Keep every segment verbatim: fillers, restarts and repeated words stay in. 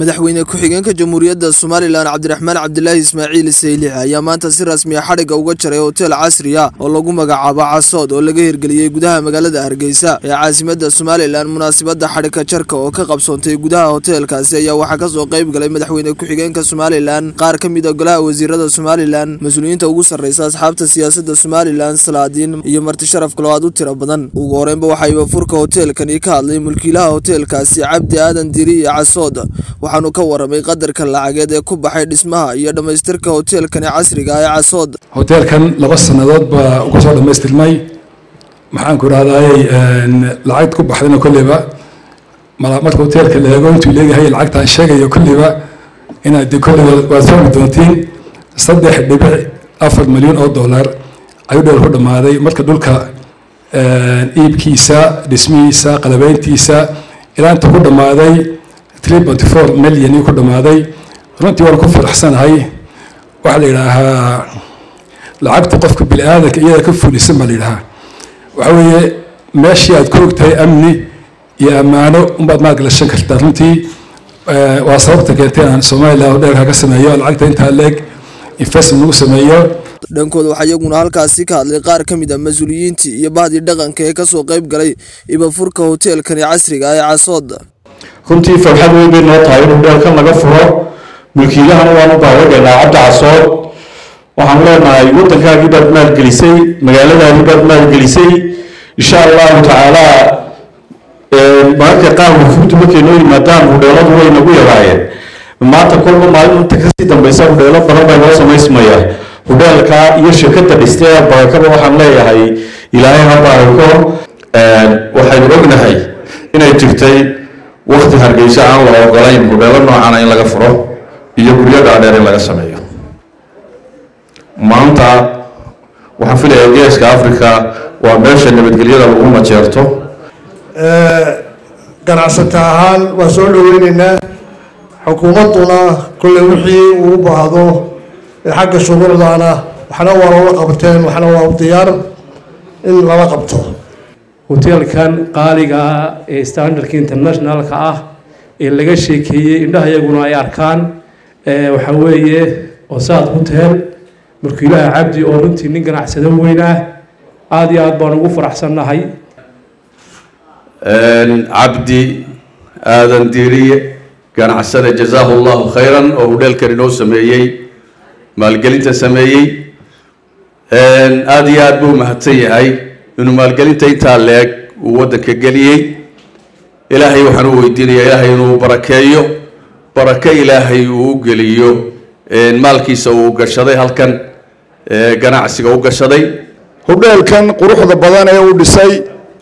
madaxweyne ku-xigeenka jamhuuriyadda Soomaaliland Cabdiraxmaan Cabdilaahi Ismaaciil Sayliix ayaa maanta si rasmi ah xariga uga jaray hotel casri ah oo lagu magacaabo Casood oo laga hirgeliyay gudaha magaalada Hargeysa ee caasimadda Soomaaliland. munaasabadda xariga jarka oo ka qabsoontay gudaha hotelkaasi ayaa waxaa ka soo qayb galay madaxweyne ku-xigeenka Soomaaliland, qaar ka mid ah golaha wasiirada Soomaaliland, mas'uuliyiinta ugu sarreysa asxaabta siyaasadda Soomaaliland, salaadiin iyo marti sharaf kale oo aad u tiro badan. ugu horreynba waxaa furka hotelkani ka hadlay mulkiilaha hotelkaasi Cabdi Aadan Diri Casood, waxaanu ka waramay qadarka lacageed ee ku baxay dhismaha iyo dhamaystirka hotelkan casriga ah ee Casood. hotelkan laba sanadood baa ugu soo dhamaystirmay, maxaan ku raadayay lacag ku baxdayna kulliba marka hotelka la eego intuu leeyahay lacagtaan sheegayo kulliba inaad de kulliba waad soo doontiin saddex dhibic afar milyan oo dollar ayuu dheer ku dhamaaday. marka dhulka iibkiisa, dhismihiisa, qalabeyntiisa ilaa inta ku dhamaaday three point four milyan ku dhamaaday. runtii waan ku faraxsanahay. waxa la yidhaahaa lacagta qofka bini'aadanka iyada ka fulisan baa la yidhahaa. waxa weeye meeshii aad ku ogtahay amni iyo ammaano unbaad maalgashan kartaa. runtii waa sababta keentay aan Soomaaliland dheerka ka sameeyo lacagta intaa leeg investment lagu sameeyo. dhankooda waxaa iyaguna halkaasi ka hadlay qaar ka mid ah mas'uuliyiintii iyo bahdii dhaqanka ee ka soo qayb galay ibafurka hotelkani casriga ah ee Casood. runtii farxad weyn bay noo tahay in hotelkan laga furo. mulkiilahana waanu baahigaynaa Cabdi Casood. waxaan leenahay waddankaagii baad maalgelisay, magaaladaadii baad maalgelisay. insha allahu tacaala mararka qaar wufuuddu markay noo yimaadaan hudheeladu way nagu yaraayeen. maanta kolba maalinta kasii dambaysa hudheelo badan baa noo samaysmaya. hudheelka iyo shirkadda dhistay barakaba waxaan leeyahay ilaahay ha barako. waxaynu ognahay inay jirtay waqti Hargeysa aan la ogolayn hudheelo noocan in laga furo iyo guryo dhaadheer in laga sameeyo. maanta waxaan filayaa geeska Afrika waa meesha nabadgelyada lagu majeerto. ganacsato ahaan waa soo dhaweynaynaa. xukuumadduna kulle wixii uu baahdo xagga shuruucdaana waxna waa lala qabteen, waxna waa diyaar in lala qabto. hotelkan qaaliga ah ee standardka internationalka ah ee laga sheekeeyey indhaha iyaguna ay arkaan waxa weeye Casood hotel. mulkiilaha Cabdi oo runtii nin ganacsado weyn ah, aad iyo aad baan ugu faraxsanahay. Cabdi Aadan Diri ganacsada jazaahu Allahu khayran oo hotelkan inoo sameeyay maalgelinta sameeyay. aad iyo aad buu mahadsan yahay inuu maalgelinta intaa leeg uu waddanka geliyay. ilaahay waxaan u weydiinayaa ilaahay inuu barakeeyo, barake ilaahay uu u geliyo maalkiisa uu gashaday halkan ganacsiga u gashaday. hotelkan quruxda badan ee uu dhisay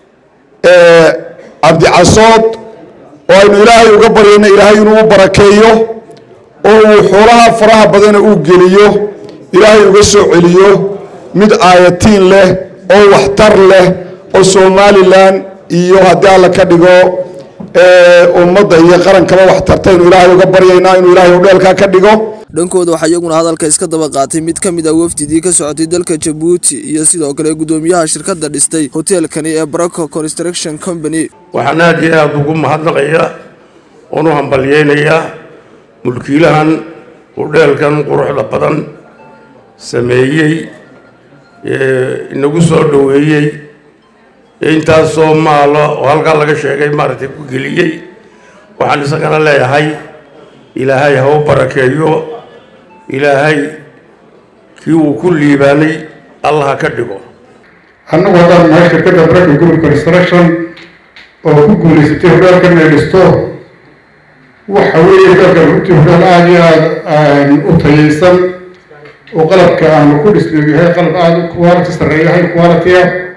Cabdi Casood oo aynu ilaahay uga baryayna ilaahay inuu barakeeyo oo uu xoolaha faraha badan uu geliyo ilaahay uga soo celiyo mid aayatiin leh oo waxtar leh oo Soomaaliland iyo haddii alla ka dhigo ummadda iyo qarankaba waxtartay inuu ilaahay uga baryaynaa inuu ilaahay hotelka ka dhigo. dhankooda waxaa iyaguna hadalka iska daba qaatay mid ka mid ah wafdidii ka socotay dalka Djibouti iyo sidoo kale gudoomiyaha shirkadda dhistay hotelkani ee Barako Construction Company. waxaan aad iyo aad ugu mahadnaqayaa oo u hambalyeynaya mulkiilahan hotelkan quruxda badan sameeyay ee inagu soo dhaweeyay intaas oo maalo oo halka laga sheegay maartay ku geliyay. waxaan isagana leeyahay ilaahay ha u barakeeyo, ilaahay kii uu ku liibaanay Allah ka dhigo. annagu haddaan nahay shirkadda Barako Group Construction oo ku guulaysatay hotelkan ay dhisto, waxa weeye hotelkan runtii hotel aad iyo aad u tayaysan oo qalabka aanu ku dhisnay yahay qalab aad u quality sarreeyahay quality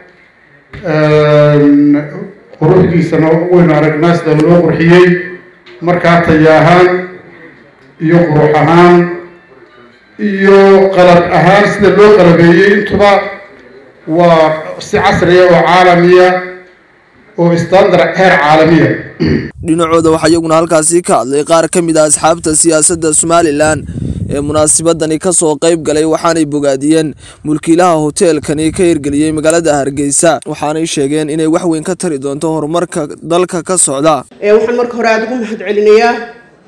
quruxdiisana waynu aragnaa sida loo qurxiyey. markaa tayahaan iyo qurux ahaan iyo qalab ahaan sida loo qalabeeyey intuba waa si casri ah oo caalamiya oo standard heer caalamiya. dhinacooda waxaa iyaguna halkaasi ka hadlay qaar ka mid ah asxaabta siyaasadda Soomaaliland ee munaasabadani ka soo qayb galay, waxaanay bogaadiyeen mulkiilaha hotelkani ka hirgeliyay magaalada Hargeysa. waxaanay sheegeen inay wax weyn ka tari doonto horumarka dalka ka socda. ee waxaan marka hore aad ugu mahad celinayaa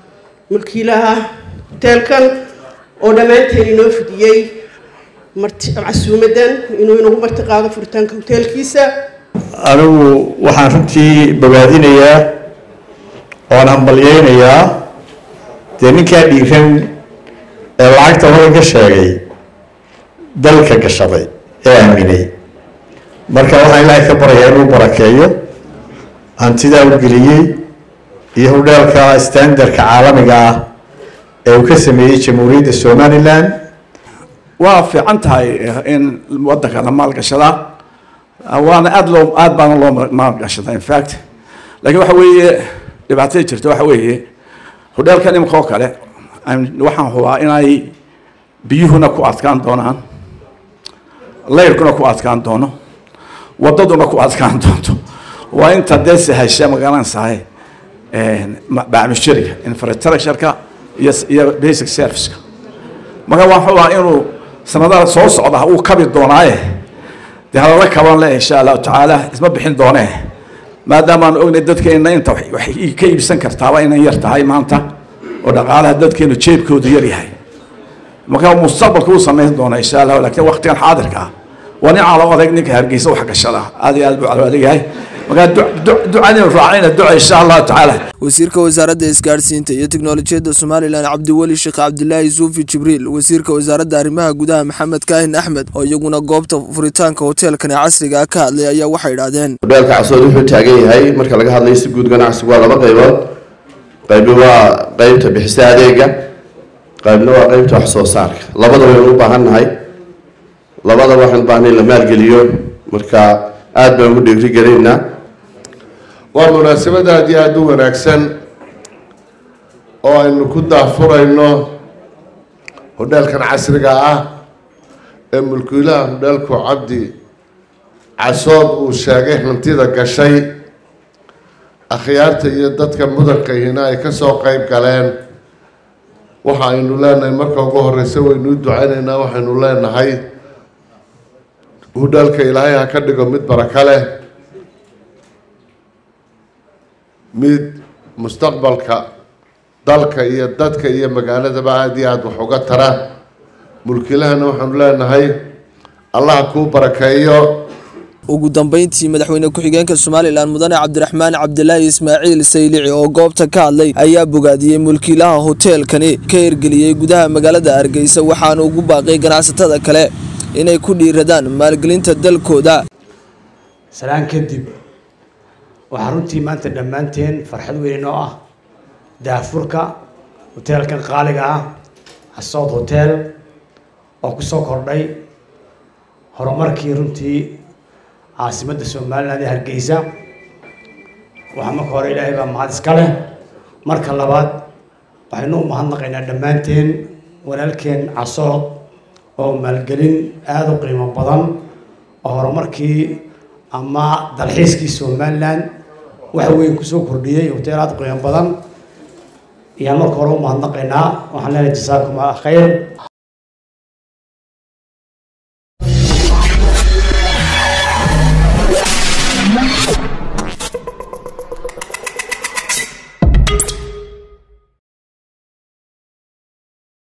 mulkiilaha hoteelkan oo dhammaanteen inoo fidiyey casuumadan inuu inagu marti qaado furitaanka hoteelkiisa. anigu waxaan runtii bogaadinayaa oon hambalyeynayaa dee ninkaa dhiiran ee lacagta hodan ka sheegay dalka gashaday ee aaminay. marka waxaan ilaahay ka baryayaa inuu barakeeyo hantidaa u geliyey iyo hudheelka standardka caalamiga ah ee uu ka sameeyey jamhuuriyadda Somaliland. waa fiican tahay in waddanka la maalgashadaa waana aad loo aad baana loo maalgashadaa in fact laakiin waxa weeye dhibaatada jirta waxa weeye hudheelkan imika oo kale waxaan hubaa inay biyuhuna ku adkaan doonaan leyrkuna ku adkaan doono wadaduna ku adkaan doonto waa inta dee sahasha magaranaysahay baamishiriga infrastructure-ka iyo iyo basic service-ka marka waxaan hubaa inuu sanadaha soo socda uu kabi doonaaye dee halala kaban leh insha allahu tacaala isma bixin doonee maadaama aan ognay dadkeena inta wax ka iibsan kartaaba inay yar tahay maanta oo dhaqaalaha dadkeenu jeebkoodu yar yahay marka mustaqbalka uu sameyn doona insha allah laakiin waqtigan xaadirka ah waa nin calo adag ninka Hargeysa wax gashada aad iyo aad buu calo adag yahay marka ducadii raacayna duca insha allah tacaala. wasiirka wasaaradda isgaarsiinta iyo tiknoolajiyadda Somaliland Cabdiwali Sheekh Cabdullaahi Suufi Jibriil, wasiirka wasaaradda arrimaha gudaha Maxamed Kaahin Axmed oo iyaguna goobta furitaanka hoteelkan casriga ah ka hadlay ayaa waxay yiraahdeen hoteelka Casood wuxuu taagan yahay marka laga hadlayo si guud ganacsiga waa laba qaybood. qayb waa qaybta bixista adeega, qaybna waa qaybta wax soo saarka. labadaba way u baahan nahay labadaba waxaan u baahnay la maalgeliyo marka aad baan ugu dhiirigelinaynaa. waa munaasabad aad iyo aad u wanaagsan oo aynu ku daafurayno hoteelkan casriga ah ee mulkiilaha hoteelku Cabdi Casood uu sheegay hantida gashay. akhyaarta iyo dadka mudankaahina ay ka soo qayb galeen. waxa aynu leenahay marka ugu horeysa waynu u ducaynaynaa. waxaynu leenahay hoteelka ilaahay ha ka dhigo mid baraka leh, mid mustaqbalka dalka iyo dadka iyo magaaladaba aad iyo aad wax uga tara. mulkiilahana waxaanu leenahay allah kuu barakeeyo. ugu dambeyntii madaxweyne ku-xigeenka Somaliland Mudane Cabdiraxmaan Cabdilaahi Ismaaciil Saylici oo goobta ka hadlay ayaa bogaadiyey mulkiilaha hoteelkani ka hirgeliyey gudaha magaalada Hargeysa waxaana ugu baaqay ganacsatada kale inay ku dhiiradaan maalgelinta dalkooda. salaan kadib waxaan runtii maanta dhammaanteen farxad weyn oo ah daafurka hoteelkan qaaliga ah Casood Hotel oo ku soo kordhay horumarkii runtii caasimadda Somaliland ee Hargeysa. waxaan marka hore ilaahay baa mahad iska leh. marka labaad waxaynu u mahadnaqaynaa dhammaanteen walaalkeen Casood oo maalgelin aad u qiimo badan oo horumarkii ama dalxiiskii Somaliland waxa weyn ku soo kordhiyay hotel aad u qiimo badan. iyaan marka hore u mahadnaqaynaa. waxaan leenahay jasaakum Allah khayr.